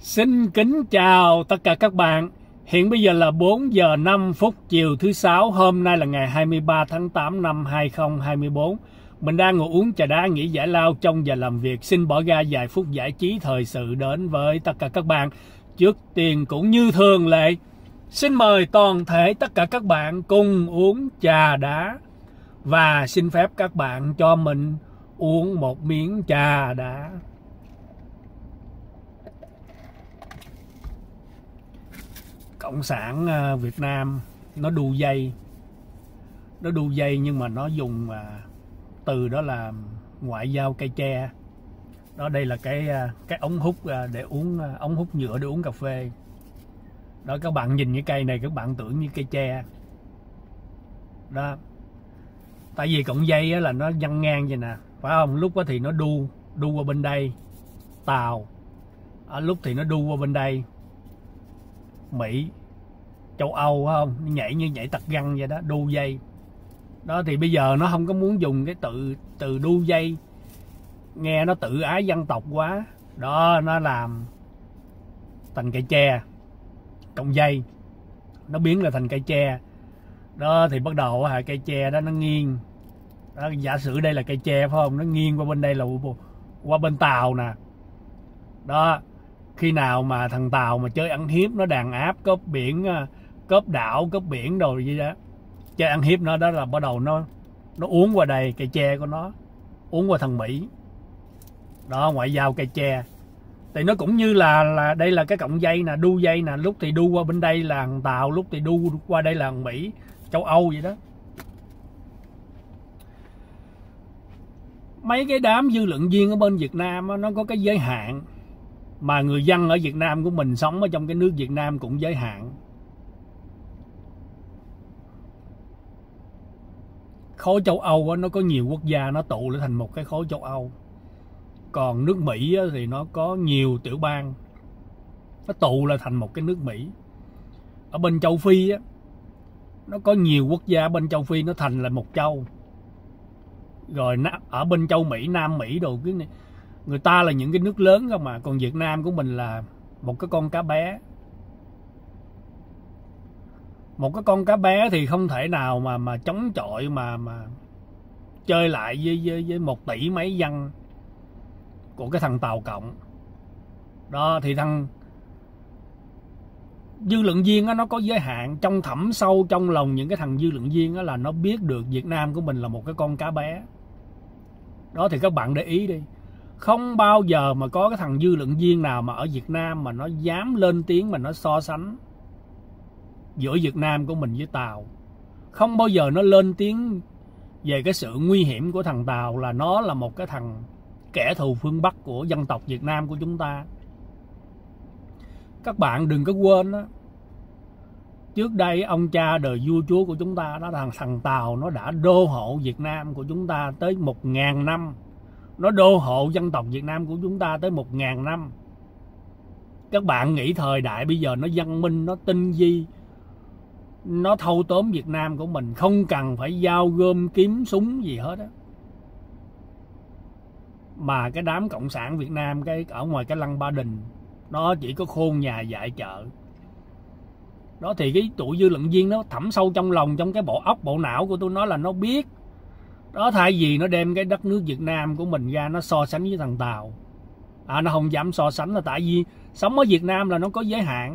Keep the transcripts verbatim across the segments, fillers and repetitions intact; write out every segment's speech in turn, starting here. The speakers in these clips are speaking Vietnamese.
Xin kính chào tất cả các bạn. Hiện bây giờ là bốn giờ năm phút chiều thứ sáu. Hôm nay là ngày hai mươi ba tháng tám năm hai nghìn không trăm hai mươi tư. Mình đang ngồi uống trà đá nghỉ giải lao trong giờ làm việc. Xin bỏ ra vài phút giải trí thời sự đến với tất cả các bạn. Trước tiên cũng như thường lệ, xin mời toàn thể tất cả các bạn cùng uống trà đá. Và xin phép các bạn cho mình uống một miếng trà đá. Cộng sản Việt Nam nó đu dây, nó đu dây nhưng mà nó dùng từ đó là ngoại giao cây tre. Đó, đây là cái cái ống hút để uống, ống hút nhựa để uống cà phê. Đó, các bạn nhìn cái cây này các bạn tưởng như cây tre. Đó, tại vì cọng dây là nó văng ngang vậy nè, phải không? Lúc đó thì nó đu đu qua bên đây Tàu, ở lúc thì nó đu qua bên đây Mỹ, châu Âu, phải không? Nhảy như nhảy tặc găng vậy đó, đu dây. Đó thì bây giờ nó không có muốn dùng cái từ từ đu dây, nghe nó tự ái dân tộc quá. Đó, nó làm thành cây tre, cọng dây nó biến là thành cây tre. Đó thì bắt đầu hả, cây tre đó nó nghiêng. Đó, giả sử đây là cây tre phải không, nó nghiêng qua bên đây là qua bên Tàu nè. Đó, khi nào mà thằng Tàu mà chơi ăn hiếp, nó đàn áp cướp biển, cướp đảo, cướp biển đồ gì đó, chơi ăn hiếp nó, đó là bắt đầu nó nó uống qua đây cây tre của nó, uống qua thằng Mỹ. Đó, ngoại giao cây tre. Thì nó cũng như là là đây là cái cọng dây nè, đu dây nè, lúc thì đu qua bên đây là thằng Tàu, lúc thì đu qua đây là thằng Mỹ, châu Âu vậy đó. Mấy cái đám dư luận viên ở bên Việt Nam đó, nó có cái giới hạn, mà người dân ở Việt Nam của mình sống ở trong cái nước Việt Nam cũng giới hạn. Khối châu Âu đó, nó có nhiều quốc gia nó tụ lại thành một cái khối châu Âu. Còn nước Mỹ đó, thì nó có nhiều tiểu bang nó tụ lại thành một cái nước Mỹ. Ở bên châu Phi á, nó có nhiều quốc gia bên châu Phi nó thành là một châu. Rồi ở bên châu Mỹ, Nam Mỹ đồ cái này, người ta là những cái nước lớn không mà, còn Việt Nam của mình là một cái con cá bé. Một cái con cá bé thì không thể nào mà mà chống chọi mà mà chơi lại với với, với một tỷ mấy dân của cái thằng Tàu Cộng. Đó thì thằng dư luận viên đó, nó có giới hạn. Trong thẳm sâu trong lòng những cái thằng dư luận viên đó là nó biết được Việt Nam của mình là một cái con cá bé. Đó thì các bạn để ý đi, không bao giờ mà có cái thằng dư luận viên nào mà ở Việt Nam mà nó dám lên tiếng mà nó so sánh giữa Việt Nam của mình với Tàu. Không bao giờ nó lên tiếng về cái sự nguy hiểm của thằng Tàu, là nó là một cái thằng kẻ thù phương Bắc của dân tộc Việt Nam của chúng ta. Các bạn đừng có quên đó, trước đây ông cha đời vua chúa của chúng ta đó, thằng thằng Tàu nó đã đô hộ Việt Nam của chúng ta tới một ngàn năm. Nó đô hộ dân tộc Việt Nam của chúng ta tới một ngàn năm. Các bạn nghĩ thời đại bây giờ nó văn minh, nó tinh vi, nó thâu tóm Việt Nam của mình, không cần phải dao gươm kiếm súng gì hết á. Mà cái đám cộng sản Việt Nam cái ở ngoài cái lăng Ba Đình, nó chỉ có khôn nhà dạy chợ. Đó thì cái tụi dư luận viên nó thẳm sâu trong lòng, trong cái bộ óc bộ não của tôi nó là nó biết. Đó, thay vì nó đem cái đất nước Việt Nam của mình ra nó so sánh với thằng Tàu, à, nó không dám so sánh là tại vì sống ở Việt Nam là nó có giới hạn.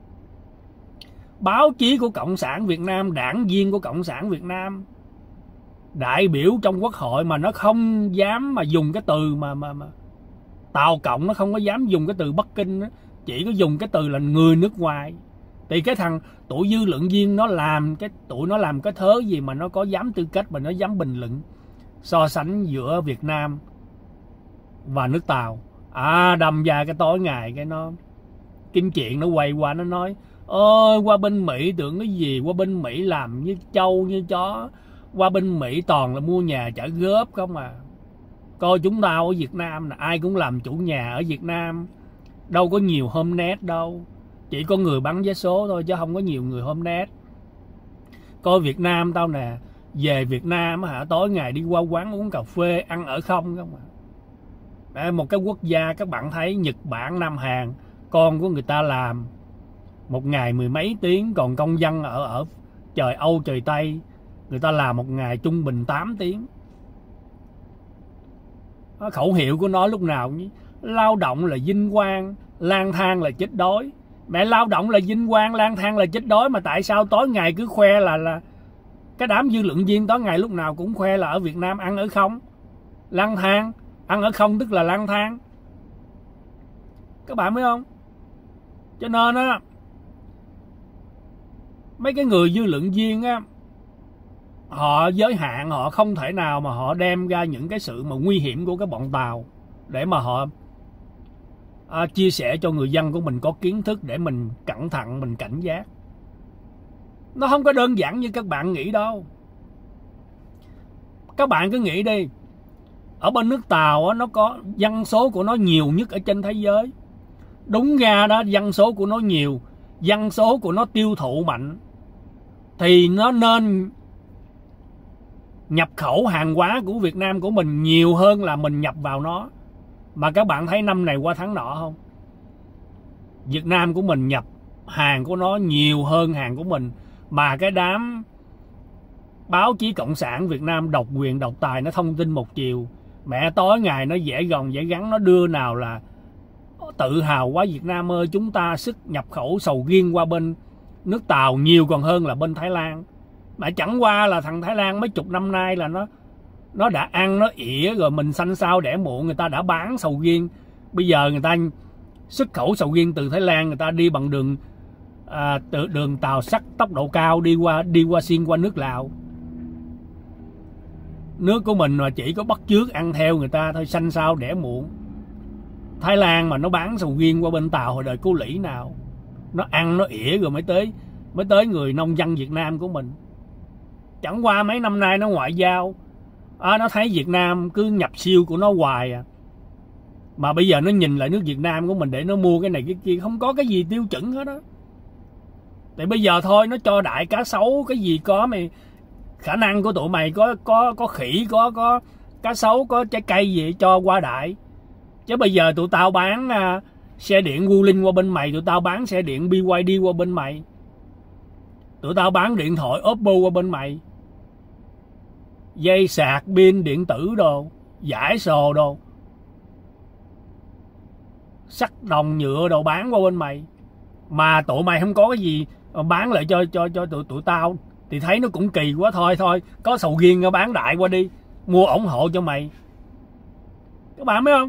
Báo chí của Cộng sản Việt Nam, đảng viên của Cộng sản Việt Nam, đại biểu trong Quốc hội mà nó không dám mà dùng cái từ mà mà, mà Tàu Cộng, nó không có dám dùng cái từ Bắc Kinh đó, chỉ có dùng cái từ là người nước ngoài. Thì cái thằng tụi dư luận viên nó làm cái tụi nó làm cái thớ gì mà nó có dám tư cách mà nó dám bình luận so sánh giữa Việt Nam và nước Tàu. À, đâm ra cái tối ngày cái nó kiếm chuyện, nó quay qua nó nói ơi qua bên Mỹ tưởng cái gì, qua bên Mỹ làm như trâu như chó, qua bên Mỹ toàn là mua nhà trả góp không à. Coi chúng ta ở Việt Nam là ai cũng làm chủ nhà ở Việt Nam, đâu có nhiều homnet đâu, chỉ có người bán vé số thôi chứ không có nhiều người homnet. Coi Việt Nam tao nè, về Việt Nam hả, tối ngày đi qua quán uống cà phê, ăn ở không không à. Đây, một cái quốc gia các bạn thấy Nhật Bản, Nam Hàn con của người ta làm một ngày mười mấy tiếng, còn công dân ở ở trời Âu trời Tây người ta làm một ngày trung bình tám tiếng. Khẩu hiệu của nó lúc nào cũng lao động là vinh quang, lang thang là chết đói. Mẹ, lao động là vinh quang, lang thang là chết đói, mà tại sao tối ngày cứ khoe là là cái đám dư luận viên tối ngày lúc nào cũng khoe là ở Việt Nam ăn ở không, lang thang. Ăn ở không tức là lang thang, các bạn biết không? Cho nên á, mấy cái người dư luận viên á, họ giới hạn, họ không thể nào mà họ đem ra những cái sự mà nguy hiểm của cái bọn Tàu để mà họ à, chia sẻ cho người dân của mình có kiến thức để mình cẩn thận, mình cảnh giác. Nó không có đơn giản như các bạn nghĩ đâu. Các bạn cứ nghĩ đi, ở bên nước Tàu á, nó có dân số của nó nhiều nhất ở trên thế giới. Đúng ra đó, dân số của nó nhiều, dân số của nó tiêu thụ mạnh, thì nó nên nhập khẩu hàng hóa của Việt Nam của mình nhiều hơn là mình nhập vào nó. Mà các bạn thấy năm này qua tháng nọ không? Việt Nam của mình nhập hàng của nó nhiều hơn hàng của mình. Mà cái đám báo chí cộng sản Việt Nam độc quyền độc tài, nó thông tin một chiều. Mẹ, tối ngày nó dễ gồng dễ gắn, nó đưa nào là tự hào quá Việt Nam ơi, chúng ta sức nhập khẩu sầu riêng qua bên nước Tàu nhiều còn hơn là bên Thái Lan. Mà chẳng qua là thằng Thái Lan mấy chục năm nay là nó nó đã ăn nó ỉa rồi, mình xanh sao đẻ muộn, người ta đã bán sầu riêng. Bây giờ người ta xuất khẩu sầu riêng từ Thái Lan, người ta đi bằng đường à, từ đường tàu sắt tốc độ cao đi qua đi qua xuyên qua nước Lào. Nước của mình mà chỉ có bắt chước ăn theo người ta thôi, xanh sao đẻ muộn. Thái Lan mà nó bán sầu riêng qua bên Tàu hồi đời cô Lĩ nào, nó ăn nó ỉa rồi mới tới mới tới người nông dân Việt Nam của mình. Chẳng qua mấy năm nay nó ngoại giao à, nó thấy Việt Nam cứ nhập siêu của nó hoài à. Mà bây giờ nó nhìn lại nước Việt Nam của mình để nó mua cái này cái kia, không có cái gì tiêu chuẩn hết đó. Thì bây giờ thôi, nó cho đại cá sấu cái gì có, mày khả năng của tụi mày có có có khỉ, có có cá sấu, có trái cây gì cho qua đại. Chứ bây giờ tụi tao bán à, xe điện Wuling qua bên mày, tụi tao bán xe điện bê i đê qua bên mày, tụi tao bán điện thoại Oppo qua bên mày, dây sạc pin điện tử đồ, giải sồ đồ, sắt đồng nhựa đồ bán qua bên mày. Mà tụi mày không có cái gì bán lại cho cho cho tụi tụi tao thì thấy nó cũng kỳ quá. Thôi thôi, có sầu riêng bán đại qua đi, mua ủng hộ cho mày. Các bạn biết không?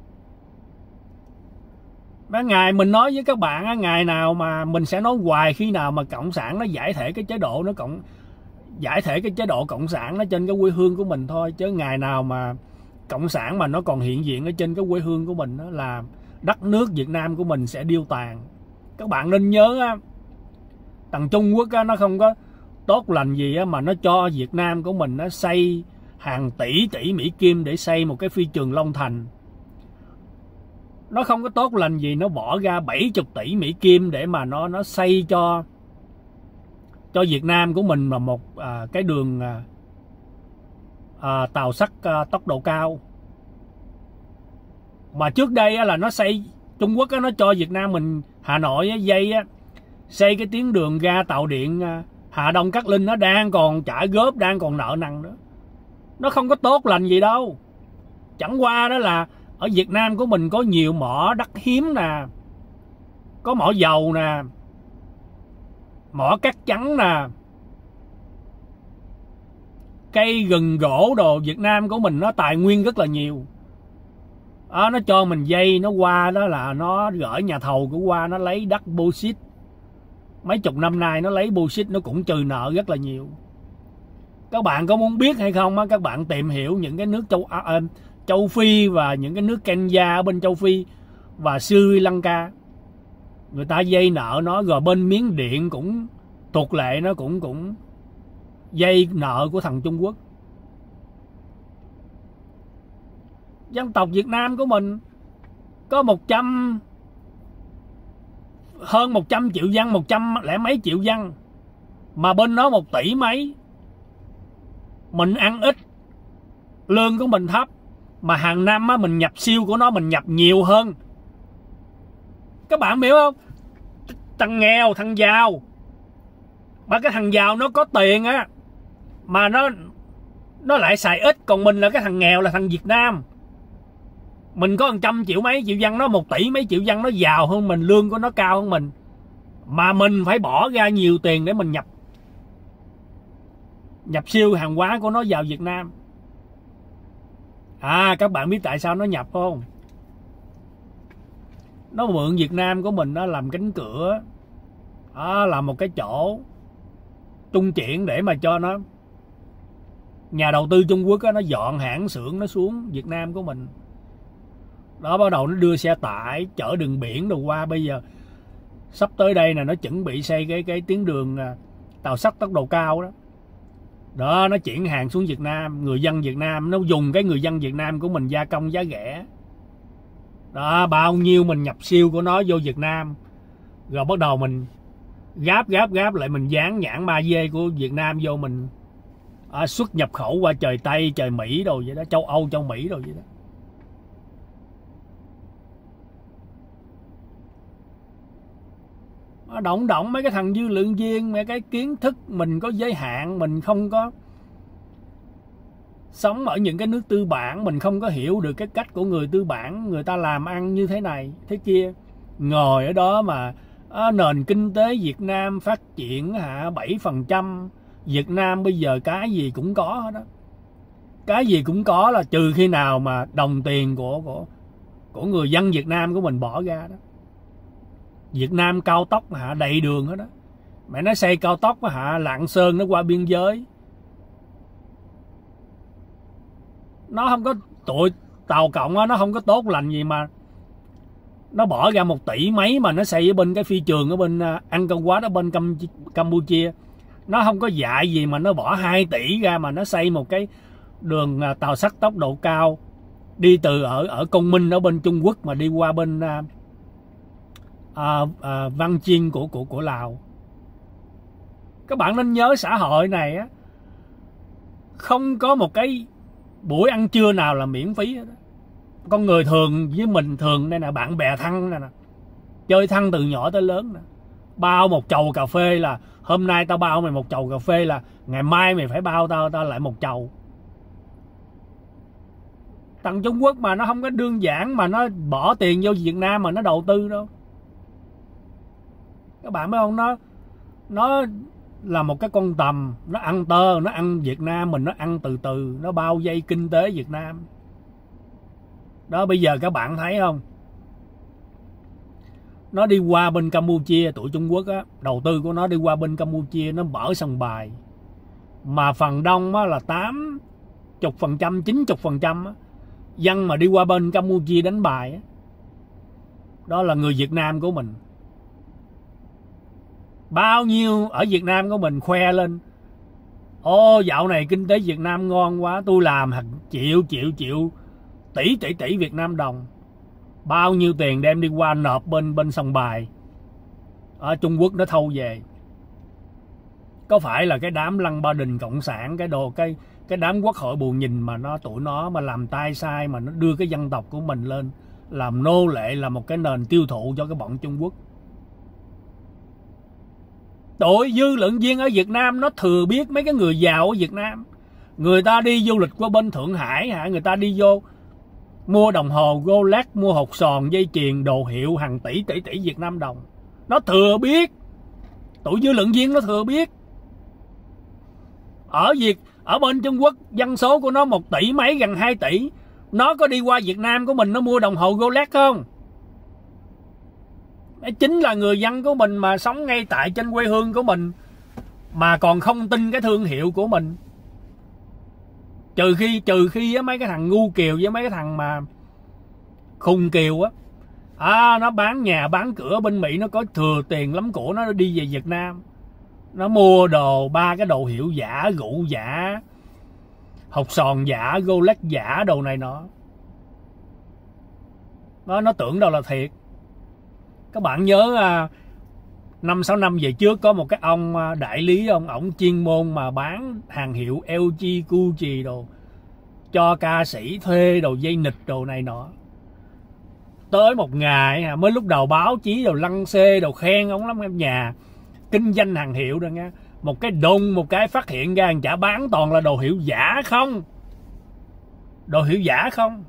Mấy ngày mình nói với các bạn, ngày nào mà mình sẽ nói hoài khi nào mà cộng sản nó giải thể cái chế độ nó cộng giải thể cái chế độ cộng sản nó trên cái quê hương của mình thôi. Chứ ngày nào mà cộng sản mà nó còn hiện diện ở trên cái quê hương của mình, đó là đất nước Việt Nam của mình sẽ điêu tàn. Các bạn nên nhớ á, thằng Trung Quốc á, nó không có tốt lành gì á, mà nó cho Việt Nam của mình nó xây hàng tỷ tỷ Mỹ Kim để xây một cái phi trường Long Thành. Nó không có tốt lành gì, nó bỏ ra bảy mươi tỷ Mỹ Kim để mà nó nó xây cho cho Việt Nam của mình mà một à, cái đường à, à, tàu sắt à, tốc độ cao. Mà trước đây á, là nó xây Trung Quốc á, nó cho Việt Nam mình Hà Nội á, dây á, xây cái tuyến đường ga tàu điện à, Hà Đông Cát Linh, nó đang còn trả góp, đang còn nợ nần nữa. Nó không có tốt lành gì đâu. Chẳng qua đó là ở Việt Nam của mình có nhiều mỏ đất hiếm nè, có mỏ dầu nè, mỏ cát trắng nè, cây gừng gỗ đồ. Việt Nam của mình nó tài nguyên rất là nhiều à, nó cho mình dây, nó qua đó là nó gửi nhà thầu của qua, nó lấy đất bauxit. Mấy chục năm nay nó lấy bauxit, nó cũng trừ nợ rất là nhiều. Các bạn có muốn biết hay không á, các bạn tìm hiểu những cái nước châu à, châu Phi và những cái nước Kenya ở bên châu Phi và Sri Lanka, người ta dây nợ nó. Rồi bên Miến Điện cũng thuộc lệ, nó cũng cũng dây nợ của thằng Trung Quốc. Dân tộc Việt Nam của mình có một trăm hơn một trăm triệu dân, một trăm lẻ mấy triệu dân, mà bên nó một tỷ mấy. Mình ăn ít, lương của mình thấp, mà hàng năm á, mình nhập siêu của nó mình nhập nhiều hơn. Các bạn hiểu không? Thằng nghèo, thằng giàu, mà cái thằng giàu nó có tiền á mà nó nó lại xài ít, còn mình là cái thằng nghèo là thằng Việt Nam. Mình có một trăm triệu mấy triệu dân, nó một tỷ mấy triệu dân, nó giàu hơn mình, lương của nó cao hơn mình, mà mình phải bỏ ra nhiều tiền để mình nhập nhập siêu hàng hóa của nó vào Việt Nam. À, các bạn biết tại sao nó nhập không? Nó mượn Việt Nam của mình nó làm cánh cửa, à, làm một cái chỗ trung chuyển để mà cho nó, nhà đầu tư Trung Quốc đó, nó dọn hãng xưởng nó xuống Việt Nam của mình. Đó, bắt đầu nó đưa xe tải chở đường biển đồ qua. Bây giờ sắp tới đây là nó chuẩn bị xây cái cái tuyến đường tàu sắt tốc độ cao đó. Đó, nó chuyển hàng xuống Việt Nam. Người dân Việt Nam nó dùng cái người dân Việt Nam của mình gia công giá rẻ. Đó, bao nhiêu mình nhập siêu của nó vô Việt Nam, rồi bắt đầu mình gáp gáp gáp lại, mình dán nhãn ma dê của Việt Nam vô, mình à, xuất nhập khẩu qua trời Tây, trời Mỹ đồ vậy đó, châu Âu, châu Mỹ đồ vậy đó. Động động mấy cái thằng dư lượng viên, mấy cái kiến thức mình có giới hạn, mình không có sống ở những cái nước tư bản, mình không có hiểu được cái cách của người tư bản, người ta làm ăn như thế này thế kia. Ngồi ở đó mà à, nền kinh tế Việt Nam phát triển hả bảy phần trăm, Việt Nam bây giờ cái gì cũng có hết đó. Cái gì cũng có là trừ khi nào mà đồng tiền của của của người dân Việt Nam của mình bỏ ra đó. Việt Nam cao tốc hả đầy đường hết đó. Mẹ nói xây cao tốc hả Lạng Sơn nó qua biên giới, nó không có, tụi tàu cộng đó, nó không có tốt lành gì mà nó bỏ ra một tỷ mấy mà nó xây ở bên cái phi trường ở bên Angkor Wat ở bên Cam Campuchia. Nó không có dạy gì mà nó bỏ hai tỷ ra mà nó xây một cái đường tàu sắt tốc độ cao đi từ ở ở Côn Minh ở bên Trung Quốc mà đi qua bên à, à, à, Văn Chiên của của của Lào. Các bạn nên nhớ xã hội này á, không có một cái buổi ăn trưa nào là miễn phí hết đó. Con người thường với mình thường đây nè, bạn bè thân nè, chơi thân từ nhỏ tới lớn nè. Bao một chầu cà phê là hôm nay tao bao mày một chầu cà phê là ngày mai mày phải bao tao tao lại một chầu. Thằng Trung Quốc mà nó không có đơn giản mà nó bỏ tiền vô Việt Nam mà nó đầu tư đâu. Các bạn biết không, nó nó là một cái con tầm, nó ăn tơ, nó ăn Việt Nam mình, nó ăn từ từ, nó bao vây kinh tế Việt Nam. Đó, bây giờ các bạn thấy không, nó đi qua bên Campuchia, tụi Trung Quốc á, đầu tư của nó đi qua bên Campuchia, nó mở sòng bài mà phần đông á là tám mươi phần trăm, chín mươi phần trăm á, dân mà đi qua bên Campuchia đánh bài á, đó là người Việt Nam của mình. Bao nhiêu ở Việt Nam của mình khoe lên, ô dạo này kinh tế Việt Nam ngon quá, tôi làm hàng triệu triệu triệu tỷ tỷ tỷ Việt Nam đồng. Bao nhiêu tiền đem đi qua nộp bên bên sòng bài ở Trung Quốc nó thâu về. Có phải là cái đám Lăng Ba Đình cộng sản, cái đồ cái cái đám quốc hội bù nhìn mà nó tụi nó mà làm tay sai, mà nó đưa cái dân tộc của mình lên làm nô lệ, là một cái nền tiêu thụ cho cái bọn Trung Quốc. Tụi dư luận viên ở Việt Nam nó thừa biết mấy cái người giàu ở Việt Nam, người ta đi du lịch qua bên Thượng Hải hả, người ta đi vô mua đồng hồ Rolex, mua hột sòn, dây chuyền, đồ hiệu hàng tỷ tỷ tỷ Việt Nam đồng. Nó thừa biết, tụi dư luận viên nó thừa biết. Ở Việt, ở bên Trung Quốc dân số của nó một tỷ mấy, gần hai tỷ, nó có đi qua Việt Nam của mình nó mua đồng hồ Rolex không? Chính là người dân của mình mà sống ngay tại trên quê hương của mình mà còn không tin cái thương hiệu của mình. Trừ khi trừ khi mấy cái thằng ngu kiều với mấy cái thằng mà khùng kiều á, à, nó bán nhà bán cửa bên Mỹ, nó có thừa tiền lắm của nó đi về Việt Nam, nó mua đồ ba cái đồ hiệu giả, rượu giả, hột sòn giả, Rolex giả, đồ này nọ. Nó nó tưởng đâu là thiệt. Các bạn nhớ à, năm sáu năm về trước có một cái ông đại lý, ông ổng chuyên môn mà bán hàng hiệu lờ giê, Gucci đồ cho ca sĩ thuê, đồ dây nịch đồ này nọ. tới một ngày mới lúc đầu báo chí đầu lăng xê đầu khen ông lắm, nhà kinh doanh hàng hiệu rồi nha, một cái đùng một cái phát hiện ra chả bán toàn là đồ hiệu giả không, đồ hiệu giả không.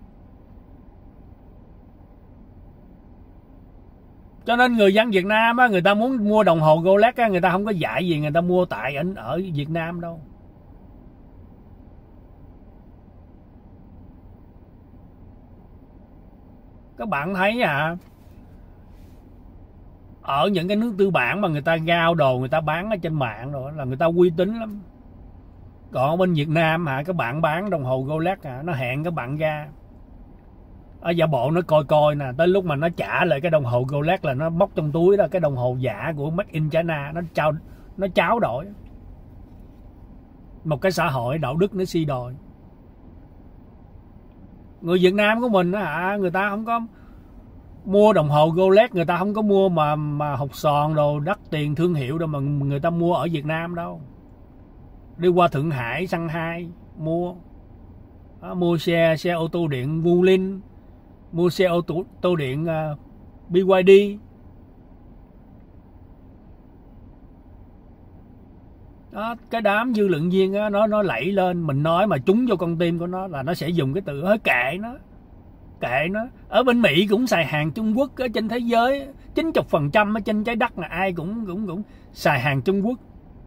Cho nên người dân Việt Nam á, người ta muốn mua đồng hồ Rolex á, người ta không có dạy gì người ta mua tại ở, ở Việt Nam đâu. Các bạn thấy à, ở những cái nước tư bản mà người ta giao đồ người ta bán ở trên mạng rồi là người ta uy tín lắm. Còn ở bên Việt Nam hả, các bạn bán đồng hồ Rolex hả, nó hẹn các bạn ra ở giả bộ nó coi coi nè, tới lúc mà nó trả lại cái đồng hồ Rolex là nó móc trong túi đó cái đồng hồ giả của Made in China, nó trao nó tráo đổi. Một cái xã hội đạo đức nó suy đồi. Người Việt Nam của mình hả, người ta không có mua đồng hồ Rolex, người ta không có mua mà mà hột sòn đồ đắt tiền thương hiệu đâu mà người ta mua ở Việt Nam đâu. Đi qua Thượng Hải, Shanghai mua. Đó, mua xe xe ô tô điện Wuling, mua xe ô tô, tô điện uh, bê i đê. Đó, cái đám dư luận viên á, nó nó lẫy lên, mình nói mà trúng vô con tim của nó là nó sẽ dùng cái từ hơi kệ nó. Kệ nó. Ở bên Mỹ cũng xài hàng Trung Quốc, ở trên thế giới chín mươi phần trăm ở trên trái đất là ai cũng cũng cũng xài hàng Trung Quốc.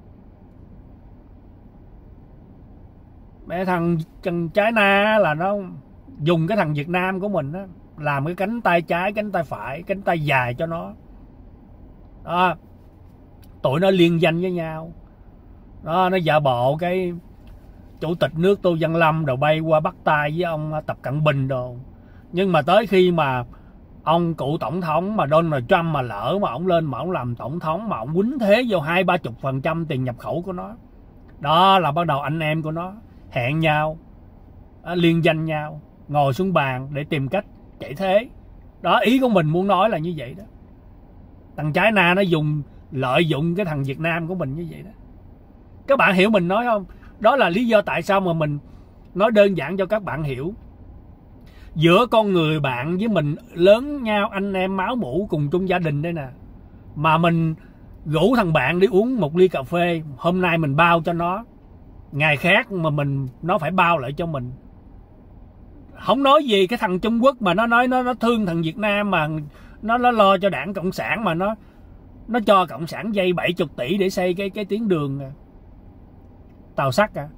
Mẹ thằng, thằng China là nó dùng cái thằng Việt Nam của mình á, làm cái cánh tay trái, cánh tay phải, cánh tay dài cho nó. Đó. Tụi nó liên danh với nhau. Đó, nó giả bộ cái chủ tịch nước Tô Văn Lâm rồi bay qua bắt tay với ông Tập Cận Bình đồ. Nhưng mà tới khi mà ông cựu tổng thống mà Donald Trump mà lỡ mà ông lên mà ông làm tổng thống mà ông quýnh thế vô hai ba chục phần trăm tiền nhập khẩu của nó, đó là bắt đầu anh em của nó hẹn nhau, liên danh nhau, ngồi xuống bàn để tìm cách chạy thế. Đó, ý của mình muốn nói là như vậy đó. Thằng China nó dùng lợi dụng cái thằng Việt Nam của mình như vậy đó. Các bạn hiểu mình nói không? Đó là lý do tại sao mà mình nói đơn giản cho các bạn hiểu. Giữa con người bạn với mình lớn nhau, anh em máu mủ cùng chung gia đình đây nè, mà mình rủ thằng bạn đi uống một ly cà phê, hôm nay mình bao cho nó, ngày khác mà mình nó phải bao lại cho mình. Không nói gì cái thằng Trung Quốc mà nó nói nó nó thương thằng Việt Nam mà nó nó lo cho đảng Cộng sản mà nó nó cho Cộng sản dây bảy mươi tỷ để xây cái cái tuyến đường tàu sắt à.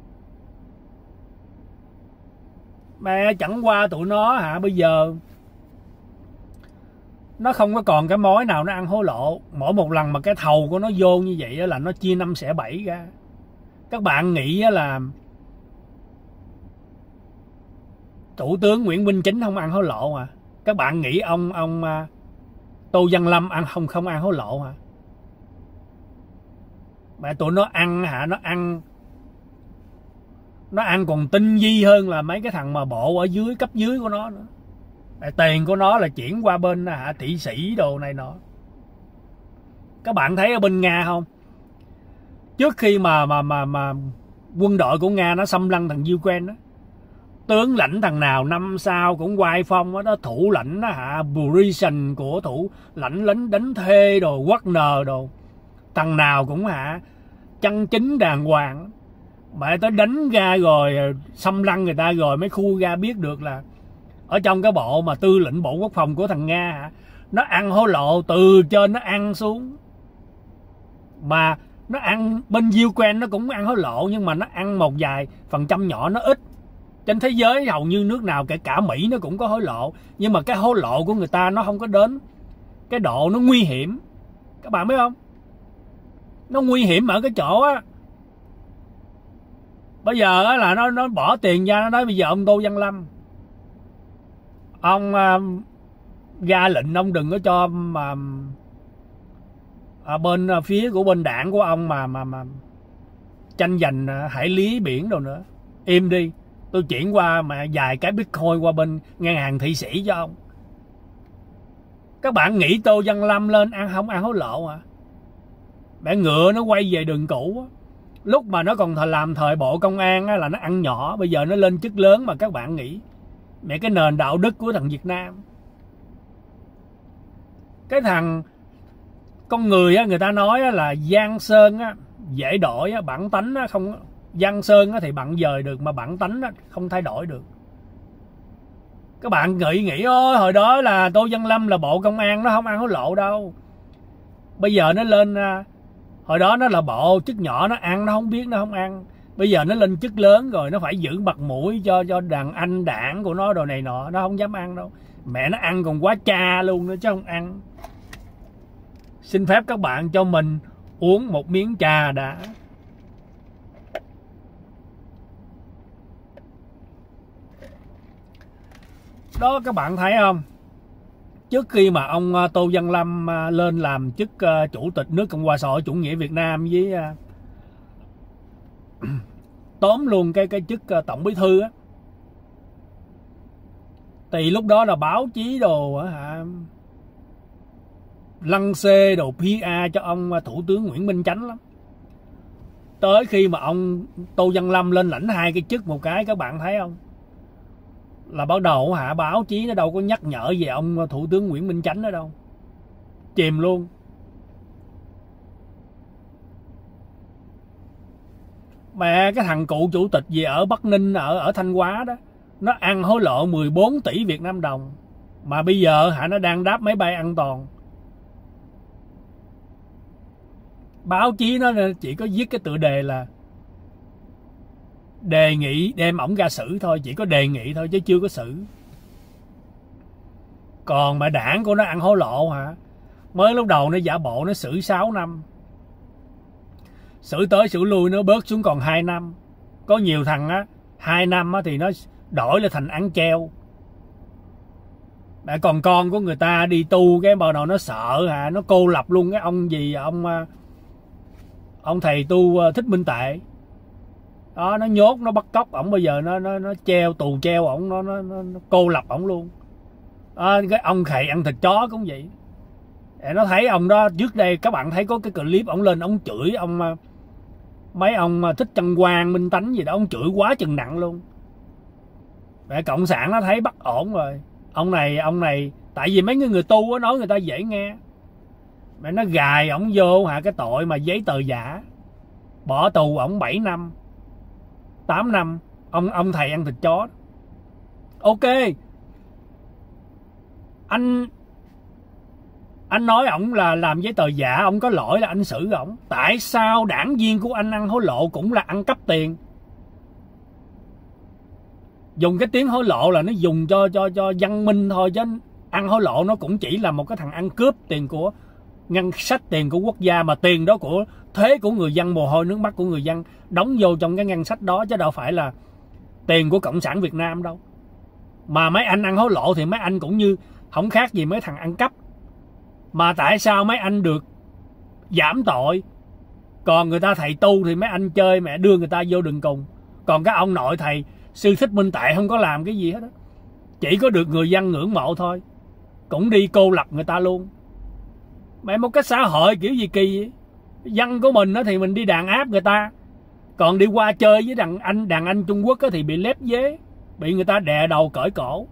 Mẹ chẳng qua tụi nó hả, bây giờ nó không có còn cái mối nào nó ăn hối lộ. Mỗi một lần mà cái thầu của nó vô như vậy là nó chia năm xẻ bảy ra. Các bạn nghĩ là Thủ tướng Nguyễn Minh Chính không ăn hối lộ à? Các bạn nghĩ ông ông Tô Văn Lâm ăn không không ăn hối lộ hả? Mẹ tụi nó ăn hả, nó ăn nó ăn còn tinh vi hơn là mấy cái thằng mà bộ ở dưới, cấp dưới của nó nữa. Mẹ tiền của nó là chuyển qua bên hả thị sĩ đồ này nọ. Các bạn thấy ở bên Nga không? Trước khi mà mà mà mà quân đội của Nga nó xâm lăng thằng Ukraine đó, tướng lãnh thằng nào năm sau cũng quay phong đó, đó thủ lãnh đó hả, Burishin của thủ lãnh lính đánh thuê đồ, Wagner đồ, thằng nào cũng hả chân chính đàng hoàng. Mẹ tới đánh ra rồi xâm lăng người ta rồi mới khui ra biết được là ở trong cái bộ mà tư lệnh bộ quốc phòng của thằng Nga hả, nó ăn hối lộ từ trên nó ăn xuống. Mà nó ăn bên Ukraine nó cũng ăn hối lộ, nhưng mà nó ăn một vài phần trăm nhỏ, nó ít. Trên thế giới hầu như nước nào kể cả Mỹ nó cũng có hối lộ, nhưng mà cái hối lộ của người ta nó không có đến cái độ nó nguy hiểm. Các bạn biết không? Nó nguy hiểm ở cái chỗ á, bây giờ á là nó nó bỏ tiền ra, nó nói bây giờ ông Tô Văn Lâm ông uh, ra lệnh ông đừng có cho mà ở bên phía của bên đảng của ông mà mà mà tranh giành hải lý biển đồ nữa, im đi, tôi chuyển qua mà vài cái Bitcoin qua bên ngân hàng Thụy Sĩ cho ông. Các bạn nghĩ Tô Văn Lâm lên ăn không ăn hối lộ à? Mẹ ngựa nó quay về đường cũ á. Lúc mà nó còn làm thời bộ công an á, là nó ăn nhỏ, bây giờ nó lên chức lớn mà các bạn nghĩ mẹ cái nền đạo đức của thằng Việt Nam. Cái thằng con người á, người ta nói á, là Giang Sơn á, dễ đổi á, bản tánh á, không. Giang Sơn á, thì bạn dời được, mà bản tánh á, không thay đổi được. Các bạn nghĩ nghĩ ôi hồi đó là Tô Văn Lâm là bộ công an, nó không ăn hối lộ đâu. Bây giờ nó lên, hồi đó nó là bộ chức nhỏ, nó ăn nó không biết, nó không ăn. Bây giờ nó lên chức lớn rồi, nó phải giữ mặt mũi cho cho đàn anh đảng của nó đồ này nọ, nó không dám ăn đâu. Mẹ nó ăn còn quá cha luôn nữa chứ không ăn. Xin phép các bạn cho mình uống một miếng trà đã. Đó các bạn thấy không? Trước khi mà ông Tô Văn Lâm lên làm chức chủ tịch nước Cộng hòa xã hội chủ nghĩa Việt Nam với tóm luôn cái cái chức tổng bí thư á, thì lúc đó là báo chí đồ hả, lăng xê đồ pê e cho ông thủ tướng Nguyễn Minh Chánh lắm. Tới khi mà ông Tô Văn Lâm lên lãnh hai cái chức một cái, các bạn thấy không, là bắt đầu hả, báo chí nó đâu có nhắc nhở về ông thủ tướng Nguyễn Minh Chánh ở đâu, chìm luôn. Mẹ cái thằng cựu chủ tịch gì ở Bắc Ninh, ở ở Thanh Hóa đó, nó ăn hối lộ mười bốn tỷ Việt Nam đồng, mà bây giờ hả nó đang đáp máy bay an toàn. Báo chí nó chỉ có viết cái tựa đề là đề nghị đem ổng ra xử thôi, chỉ có đề nghị thôi chứ chưa có xử. Còn mà đảng của nó ăn hối lộ hả, mới lúc đầu nó giả bộ nó xử sáu năm, xử tới xử lui nó bớt xuống còn hai năm. Có nhiều thằng á hai năm á thì nó đổi lên thành án treo. Mà còn con của người ta đi tu cái bắt đầu nó sợ hả, nó cô lập luôn cái ông gì ông ông thầy tu Thích Minh Tệ đó, nó nhốt nó bắt cóc ổng, bây giờ nó nó nó treo tù treo ổng, nó nó, nó, nó cô lập ổng luôn. À, cái ông thầy ăn thịt chó cũng vậy. Để nó thấy ông đó trước đây, các bạn thấy có cái clip ổng lên ổng chửi ông mấy ông Thích Trân Quang, Minh Tánh gì đó, ông chửi quá chừng nặng luôn. Để cộng sản nó thấy bất ổn rồi. Ông này ông này tại vì mấy người người tu nói người ta dễ nghe, mẹ nó gài ổng vô hả cái tội mà giấy tờ giả, bỏ tù ổng bảy năm tám năm. Ông ông thầy ăn thịt chó. Ok, anh anh nói ổng là làm giấy tờ giả, ổng có lỗi là anh xử ổng. Tại sao đảng viên của anh ăn hối lộ cũng là ăn cắp tiền? Dùng cái tiếng hối lộ là nó dùng cho cho cho văn minh thôi, chứ ăn hối lộ nó cũng chỉ là một cái thằng ăn cướp tiền của ngân sách, tiền của quốc gia, mà tiền đó của thuế của người dân, mồ hôi nước mắt của người dân đóng vô trong cái ngân sách đó, chứ đâu phải là tiền của Cộng sản Việt Nam đâu. Mà mấy anh ăn hối lộ thì mấy anh cũng như không khác gì mấy thằng ăn cắp. Mà tại sao mấy anh được giảm tội, còn người ta thầy tu thì mấy anh chơi mẹ đưa người ta vô đường cùng. Còn cái ông nội thầy sư Thích Minh Tệ không có làm cái gì hết đó, chỉ có được người dân ngưỡng mộ thôi, cũng đi cô lập người ta luôn. Mẹ một cái xã hội kiểu gì kỳ vậy? Dân của mình đó thì mình đi đàn áp người ta, còn đi qua chơi với đàn anh đàn anh Trung Quốc thì bị lép vế, bị người ta đè đầu cởi cổ.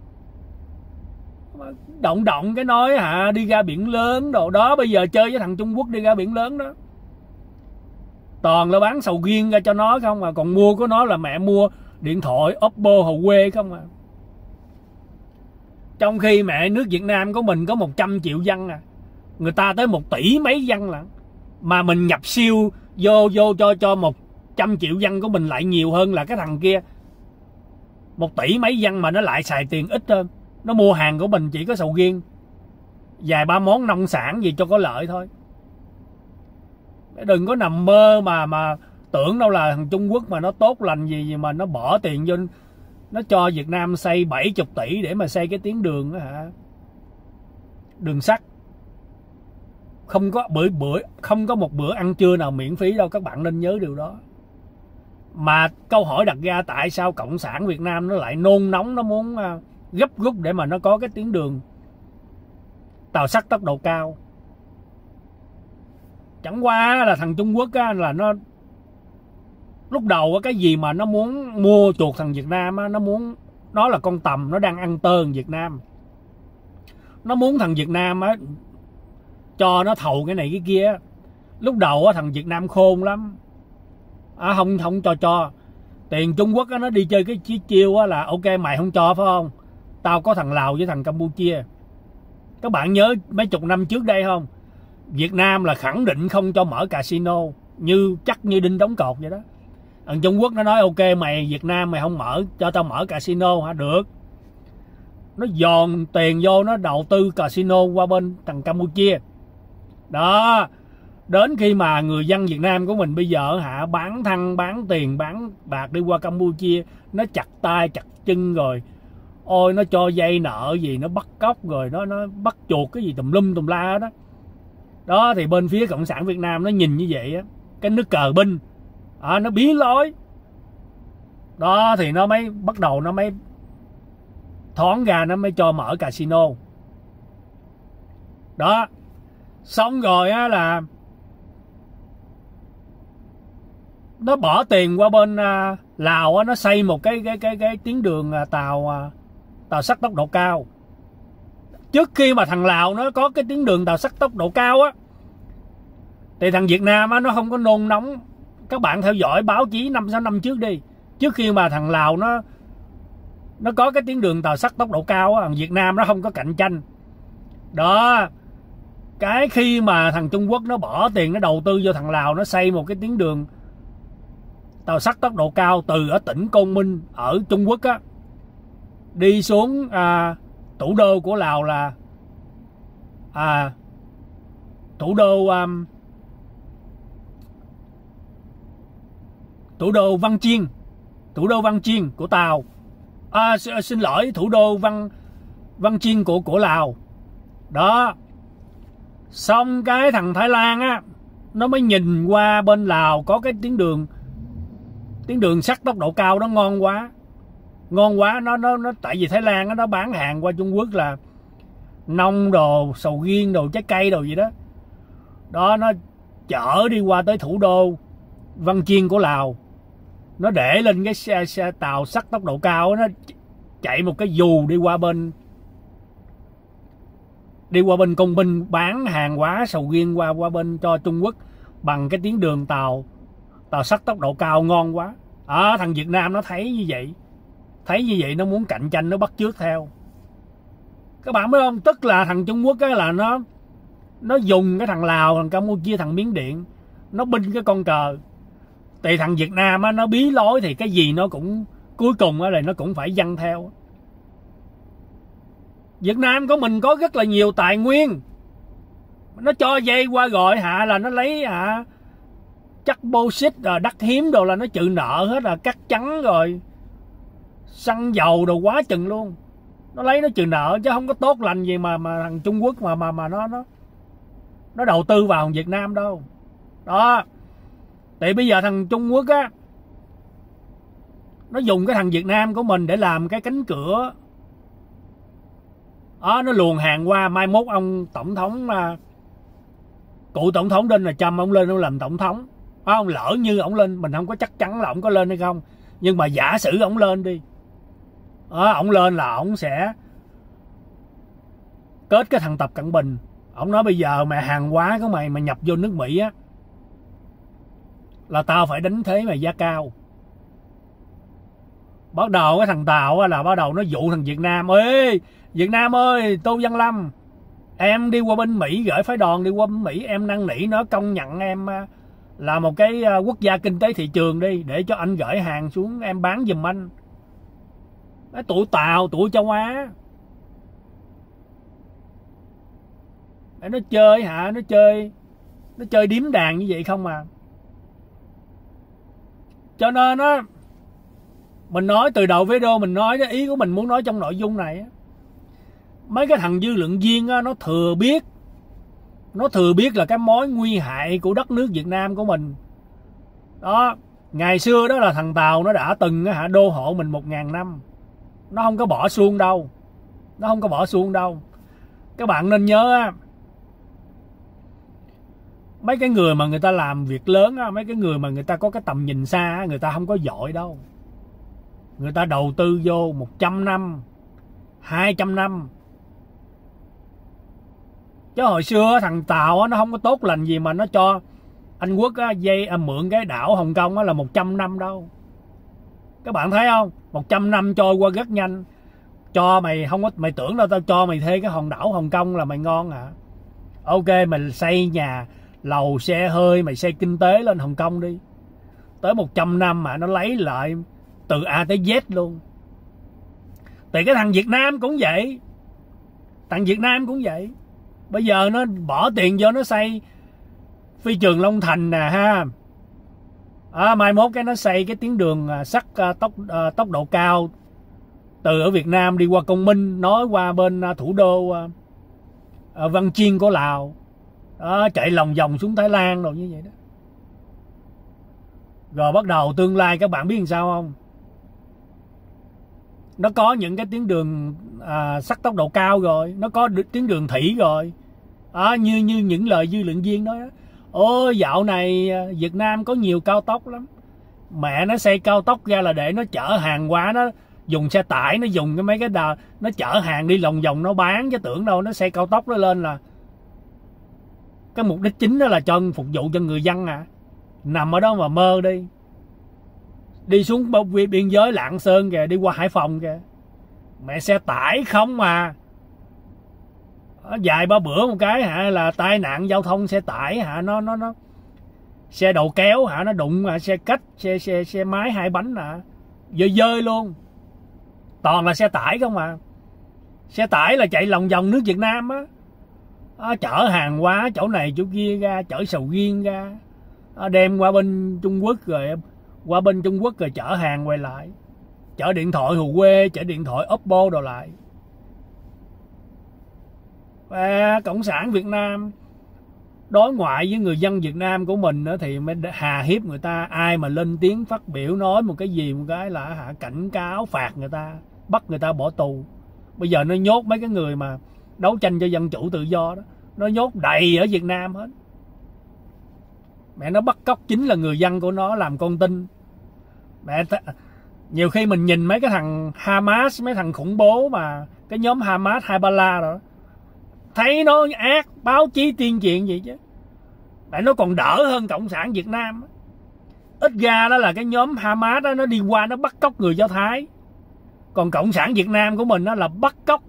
Động động cái nói hả đi ra biển lớn đồ đó. Bây giờ chơi với thằng Trung Quốc đi ra biển lớn đó, toàn là bán sầu riêng ra cho nó không à, còn mua của nó là mẹ mua điện thoại Oppo Hồ quê không à. Trong khi mẹ nước Việt Nam của mình có một trăm triệu dân à, người ta tới một tỷ mấy dân lận, mà mình nhập siêu vô vô cho cho một trăm triệu dân của mình lại nhiều hơn là cái thằng kia. Một tỷ mấy dân mà nó lại xài tiền ít hơn, nó mua hàng của mình chỉ có sầu riêng, vài ba món nông sản gì cho có lợi thôi. Đừng có nằm mơ mà mà tưởng đâu là thằng Trung Quốc mà nó tốt lành gì, gì mà nó bỏ tiền vô, nó cho Việt Nam xây bảy mươi tỷ để mà xây cái tuyến đường đó, hả, đường sắt. Không có bữa bữa không có một bữa ăn trưa nào miễn phí đâu, các bạn nên nhớ điều đó. Mà câu hỏi đặt ra tại sao Cộng sản Việt Nam nó lại nôn nóng, nó muốn gấp rút để mà nó có cái tuyến đường tàu sắt tốc độ cao. Chẳng qua là thằng Trung Quốc á, là nó lúc đầu cái gì mà nó muốn mua chuột thằng Việt Nam á, nó muốn, nó là con tầm, nó đang ăn tơ thằng Việt Nam. Nó muốn thằng Việt Nam á cho nó thầu cái này cái kia. Lúc đầu á, thằng Việt Nam khôn lắm, à, không không cho cho tiền. Trung Quốc á, nó đi chơi cái chiếc chiêu á, là ok mày không cho phải không, tao có thằng Lào với thằng Campuchia. Các bạn nhớ mấy chục năm trước đây không, Việt Nam là khẳng định không cho mở casino, như chắc như đinh đóng cột vậy đó. Thằng Trung Quốc nó nói ok mày Việt Nam mày không mở, cho tao mở casino hả, được. Nó dồn tiền vô, nó đầu tư casino qua bên thằng Campuchia đó. Đến khi mà người dân Việt Nam của mình bây giờ hả, bán thăng bán tiền bán bạc đi qua Campuchia, nó chặt tay chặt chân rồi, ôi nó cho vay nợ gì, nó bắt cóc rồi nó nó bắt chuột cái gì tùm lum tùm la đó. Đó thì bên phía Cộng sản Việt Nam nó nhìn như vậy á, cái nước cờ binh à, nó biến lối đó, thì nó mới bắt đầu nó mới thoáng ra, nó mới cho mở casino đó. Xong rồi á là nó bỏ tiền qua bên uh, Lào á, nó xây một cái cái cái cái tuyến đường uh, tàu uh, tàu sắt tốc độ cao. Trước khi mà thằng Lào nó có cái tuyến đường tàu sắt tốc độ cao á, thì thằng Việt Nam á, nó không có nôn nóng. Các bạn theo dõi báo chí năm sáu năm trước đi, trước khi mà thằng Lào nó nó có cái tuyến đường tàu sắt tốc độ cao á, thằng Việt Nam nó không có cạnh tranh đó. Cái khi mà thằng Trung Quốc nó bỏ tiền nó đầu tư vô thằng Lào, nó xây một cái tuyến đường tàu sắt tốc độ cao từ ở tỉnh Côn Minh ở Trung Quốc á, đi xuống à, thủ đô của Lào là à, thủ đô um, thủ đô Văn Chiên, thủ đô Văn Chiên của Tàu, à, xin lỗi thủ đô Văn Văn Chiên của của Lào đó. Xong cái thằng Thái Lan á, nó mới nhìn qua bên Lào có cái tuyến đường tuyến đường sắt tốc độ cao đó ngon quá, ngon quá. Nó nó nó tại vì Thái Lan á, nó bán hàng qua Trung Quốc là nông đồ, sầu riêng đồ, trái cây đồ gì đó đó. Nó chở đi qua tới thủ đô Văn Chiên của Lào, nó để lên cái xe, xe tàu sắt tốc độ cao, nó chạy một cái dù đi qua bên đi qua bên Công Binh, bán hàng hóa sầu riêng qua qua bên cho Trung Quốc bằng cái tuyến đường tàu tàu sắt tốc độ cao ngon quá. À, thằng Việt Nam nó thấy như vậy, thấy như vậy nó muốn cạnh tranh, nó bắt chước theo. Các bạn biết không, tức là thằng Trung Quốc á, là nó nó dùng cái thằng Lào, thằng Campuchia, thằng Miến Điện, nó binh cái con cờ. Thì thằng Việt Nam á, nó bí lối thì cái gì nó cũng cuối cùng á, là nó cũng phải dâng theo. Việt Nam của mình có rất là nhiều tài nguyên, nó cho dây qua gọi hạ là nó lấy hả chắc bauxit rồi đất hiếm đồ là nó trừ nợ hết, là cắt trắng rồi xăng dầu đồ quá chừng luôn. Nó lấy nó trừ nợ chứ không có tốt lành gì mà mà thằng Trung Quốc mà mà mà nó nó nó đầu tư vào Việt Nam đâu đó. Thì bây giờ thằng Trung Quốc á, nó dùng cái thằng Việt Nam của mình để làm cái cánh cửa đó, nó luồn hàng qua. Mai mốt ông tổng thống cựu tổng thống Donald Trump ông lên ông làm tổng thống, ông lỡ như ông lên, mình không có chắc chắn là ông có lên hay không, nhưng mà giả sử ông lên đi đó, ông lên là ông sẽ kết cái thằng Tập Cận Bình. Ông nói bây giờ mày hàng hóa của mày mà nhập vô nước Mỹ á, là tao phải đánh thế mày giá cao. Bắt đầu cái thằng Tàu là bắt đầu nó dụ thằng Việt Nam: ê Việt Nam ơi, Tô Văn Lâm, em đi qua bên Mỹ, gửi phái đoàn đi qua bên Mỹ, em năn nỉ nó công nhận em là một cái quốc gia kinh tế thị trường đi, để cho anh gửi hàng xuống em bán giùm anh. Cái tụi Tàu, tụi châu Á nó chơi hả, nó chơi nó chơi điếm đàn như vậy không à. Cho nên á, mình nói từ đầu video, mình nói cái ý của mình muốn nói trong nội dung này á, mấy cái thằng dư luận viên á, nó thừa biết nó thừa biết là cái mối nguy hại của đất nước Việt Nam của mình đó. Ngày xưa đó là thằng Tàu nó đã từng hả đô hộ mình một ngàn năm, nó không có bỏ xuông đâu, nó không có bỏ xuông đâu. Các bạn nên nhớ á, mấy cái người mà người ta làm việc lớn á, mấy cái người mà người ta có cái tầm nhìn xa á, người ta không có giỏi đâu. Người ta đầu tư vô một trăm năm, hai trăm năm Chứ hồi xưa thằng Tàu nó không có tốt lành gì mà nó cho Anh Quốc á, dây à, mượn cái đảo Hồng Kông á, là một trăm năm đâu. Các bạn thấy không? một trăm năm trôi qua rất nhanh. Cho mày không có mày tưởng đâu tao cho mày thuê cái hòn đảo Hồng Kông là mày ngon à? Ok, mày xây nhà lầu xe hơi, mày xây kinh tế lên Hồng Kông đi. Tới một trăm năm mà nó lấy lại từ A tới Z luôn. Thì cái thằng Việt Nam cũng vậy. Thằng Việt Nam cũng vậy. Bây giờ nó bỏ tiền vô nó xây phi trường Long Thành nè ha. À, mai mốt cái nó xây cái tuyến đường sắt tốc tốc độ cao từ ở Việt Nam đi qua Công Minh, nối qua bên thủ đô Văn Chinh của Lào. Đó, chạy lòng vòng xuống Thái Lan rồi như vậy đó. Rồi bắt đầu tương lai các bạn biết làm sao không? Nó có những cái tuyến đường à, sắt tốc độ cao rồi, nó có tuyến đường thủy rồi. À, như như những lời dư luận viên nói đó. Ôi dạo này Việt Nam có nhiều cao tốc lắm. Mẹ nó xây cao tốc ra là để nó chở hàng qua, nó dùng xe tải, nó dùng cái mấy cái đà, nó chở hàng đi lòng vòng nó bán, chứ tưởng đâu nó xây cao tốc đó lên là cái mục đích chính đó là cho phục vụ cho người dân à. Nằm ở đó mà mơ đi. Đi xuống biên giới Lạng Sơn kìa, đi qua Hải Phòng kìa, mẹ xe tải không mà. Vài ba bữa một cái hả là tai nạn giao thông xe tải hả, nó nó nó xe đầu kéo hả, nó đụng hả, xe cách xe xe xe máy hai bánh hả, dơi dơi luôn. Toàn là xe tải không à. Xe tải là chạy lòng vòng nước Việt Nam á. À, chở hàng quá chỗ này chỗ kia ra, chở sầu riêng ra, à, đem qua bên Trung Quốc rồi qua bên Trung Quốc rồi chở hàng quay lại, chở điện thoại Huawei, chở điện thoại Oppo đồ lại. Và Cộng sản Việt Nam đối ngoại với người dân Việt Nam của mình đó thì mới hà hiếp người ta. Ai mà lên tiếng phát biểu nói một cái gì một cái là hả, cảnh cáo phạt người ta, bắt người ta bỏ tù. Bây giờ nó nhốt mấy cái người mà đấu tranh cho dân chủ tự do đó, nó nhốt đầy ở Việt Nam hết. Mẹ nó bắt cóc chính là người dân của nó làm con tin. Mẹ nhiều khi mình nhìn mấy cái thằng Hamas, mấy thằng khủng bố mà cái nhóm Hamas, Hezbollah rồi, thấy nó ác, báo chí tuyên truyền gì chứ. Mẹ nó còn đỡ hơn Cộng sản Việt Nam. Ít ra đó là cái nhóm Hamas đó nó đi qua nó bắt cóc người Do Thái. Còn Cộng sản Việt Nam của mình đó là bắt cóc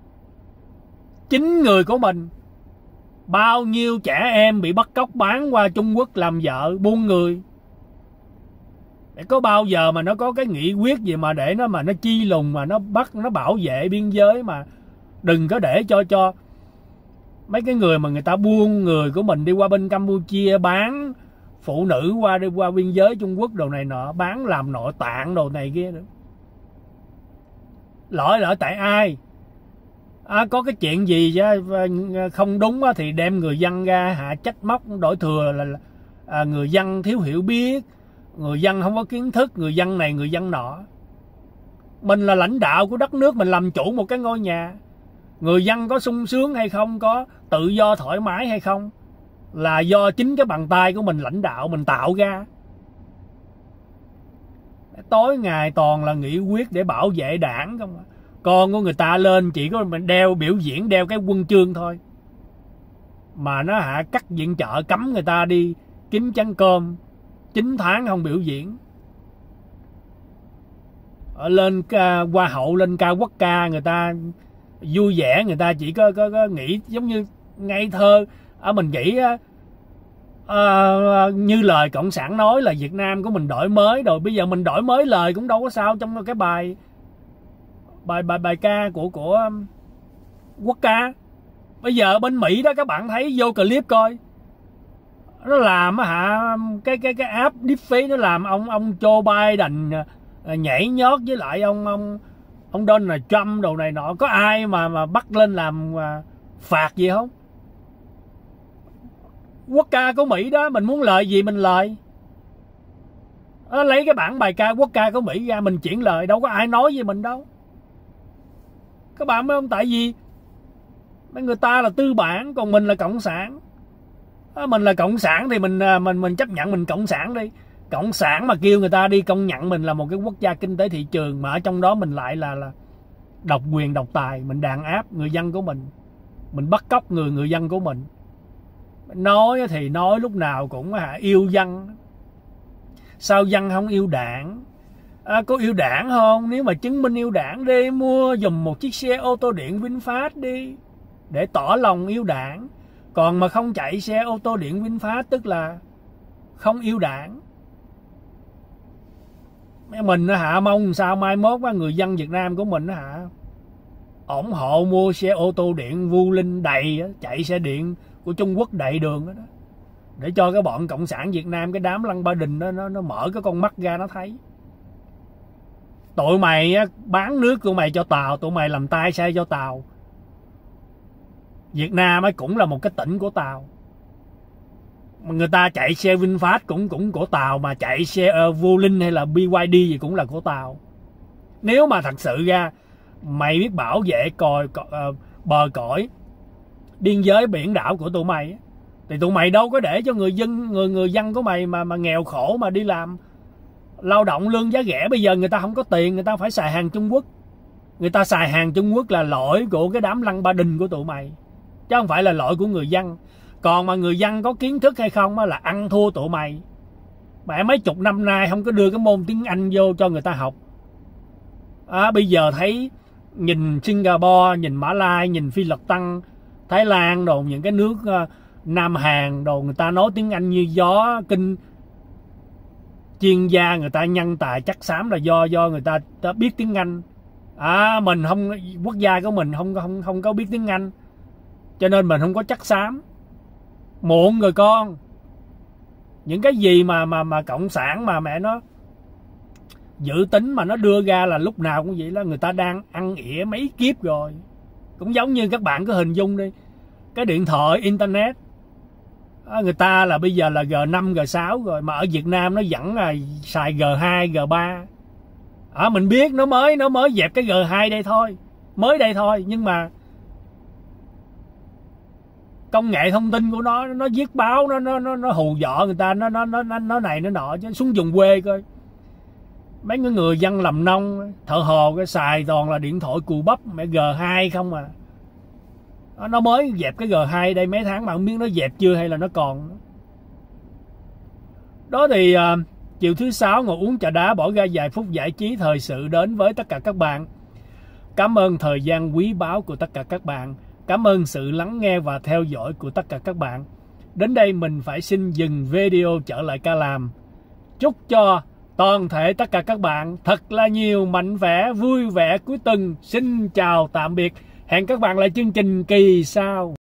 chính người của mình. Bao nhiêu trẻ em bị bắt cóc bán qua Trung Quốc làm vợ, buôn người. Để có bao giờ mà nó có cái nghị quyết gì mà để nó mà nó chi lùng mà nó bắt, nó bảo vệ biên giới mà đừng có để cho cho mấy cái người mà người ta buôn người của mình đi qua bên Campuchia bán phụ nữ qua đi qua biên giới Trung Quốc đồ này nọ, bán làm nội tạng đồ này kia nữa. Lỗi lỗi tại ai? À, có cái chuyện gì không đúng thì đem người dân ra hạ trách móc đổi thừa là à, người dân thiếu hiểu biết, người dân không có kiến thức, người dân này người dân nọ. Mình là lãnh đạo của đất nước, mình làm chủ một cái ngôi nhà. Người dân có sung sướng hay không, có tự do thoải mái hay không là do chính cái bàn tay của mình lãnh đạo mình tạo ra. Tối ngày toàn là nghị quyết để bảo vệ đảng không à. Con của người ta lên chỉ có mình đeo biểu diễn, đeo cái quân chương thôi mà nó hạ cắt viện trợ, cấm người ta đi kiếm chén cơm, chín tháng không biểu diễn. Ở lên ca, hoa hậu lên ca quốc ca người ta vui vẻ, người ta chỉ có, có, có nghĩ giống như ngây thơ. Ở mình nghĩ à, như lời Cộng sản nói là Việt Nam của mình đổi mới rồi, bây giờ mình đổi mới lời cũng đâu có sao. Trong cái bài bài bài bài ca của của quốc ca bây giờ bên Mỹ đó, các bạn thấy vô clip coi, nó làm hả cái cái cái app deepfake, nó làm ông ông Joe Biden nhảy nhót với lại ông ông ông Donald Trump đồ này nọ. Có ai mà mà bắt lên làm phạt gì không? Quốc ca của Mỹ đó, mình muốn lời gì mình lời. Nó lấy cái bản bài ca quốc ca của Mỹ ra mình chuyển lời, đâu có ai nói gì mình đâu. Các bạn biết không? Tại vì mấy người ta là tư bản, còn mình là cộng sản. À, mình là cộng sản thì mình mình mình chấp nhận mình cộng sản đi. Cộng sản mà kêu người ta đi công nhận mình là một cái quốc gia kinh tế thị trường, mà ở trong đó mình lại là là độc quyền độc tài, mình đàn áp người dân của mình. mình bắt cóc người người dân của mình. Nói thì nói lúc nào cũng hả, yêu dân. Sao dân không yêu đảng? À, có yêu đảng không? Nếu mà chứng minh yêu đảng đi, mua giùm một chiếc xe ô tô điện VinFast đi, để tỏ lòng yêu đảng. Còn mà không chạy xe ô tô điện VinFast tức là không yêu đảng. Mình hả, mong sao mai mốt người dân Việt Nam của mình hả, ủng hộ mua xe ô tô điện Vu Linh đầy, chạy xe điện của Trung Quốc đầy đường đó, để cho cái bọn cộng sản Việt Nam, cái đám Lăng Ba Đình đó, nó, nó mở cái con mắt ra nó thấy. Tụi mày bán nước của mày cho Tàu, tụi mày làm tay sai cho Tàu. Việt Nam ấy cũng là một cái tỉnh của Tàu. Người ta chạy xe VinFast cũng cũng của Tàu, mà chạy xe uh, Vu Linh hay là bê i đê gì cũng là của Tàu. Nếu mà thật sự ra mày biết bảo vệ còi uh, bờ cõi biên giới biển đảo của tụi mày, thì tụi mày đâu có để cho người dân người người dân của mày mà mà nghèo khổ mà đi làm lao động lương giá rẻ. Bây giờ người ta không có tiền, người ta phải xài hàng Trung Quốc. Người ta xài hàng Trung Quốc là lỗi của cái đám Lăng Ba Đình của tụi mày, chứ không phải là lỗi của người dân. Còn mà người dân có kiến thức hay không là ăn thua tụi mày. Mẹ mấy chục năm nay không có đưa cái môn tiếng Anh vô cho người ta học. À, bây giờ thấy nhìn Singapore, nhìn Mã Lai, nhìn Phi Lật Tăng, Thái Lan đồ, những cái nước uh, Nam Hàn đồ, người ta nói tiếng Anh như gió. Kinh chuyên gia người ta nhân tài chắc xám là do do người ta, ta biết tiếng Anh. À, mình không, quốc gia của mình không không không có biết tiếng Anh, cho nên mình không có chắc xám. Muộn rồi con. Những cái gì mà mà mà cộng sản mà mẹ nó dự tính mà nó đưa ra là lúc nào cũng vậy đó. Người ta đang ăn ỉa mấy kiếp rồi. Cũng giống như các bạn cứ hình dung đi, cái điện thoại internet à, người ta là bây giờ là G năm G sáu rồi, mà ở Việt Nam nó vẫn là xài G hai G ba. À, mình biết nó mới nó mới dẹp cái G hai đây thôi, mới đây thôi, nhưng mà công nghệ thông tin của nó nó viết báo, nó nó nó, nó hù dọ người ta, nó nó nó nó này nó nọ. Chứ xuống vùng quê coi, mấy cái người dân làm nông thợ hồ cái xài toàn là điện thoại cùi bắp mẹ G hai không à. Nó mới dẹp cái G hai đây mấy tháng mà không biết nó dẹp chưa hay là nó còn. Đó thì uh, chiều thứ sáu ngồi uống trà đá bỏ ra vài phút giải trí thời sự đến với tất cả các bạn. Cảm ơn thời gian quý báu của tất cả các bạn. Cảm ơn sự lắng nghe và theo dõi của tất cả các bạn. Đến đây mình phải xin dừng video trở lại ca làm. Chúc cho toàn thể tất cả các bạn thật là nhiều mạnh khỏe, vui vẻ cuối tuần. Xin chào tạm biệt. Hẹn các bạn lại chương trình kỳ sau.